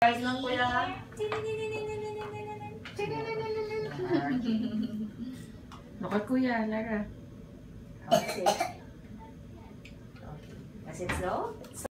Guys lang kuya. Bakit kuya, Lara? Okay. Kasi slow.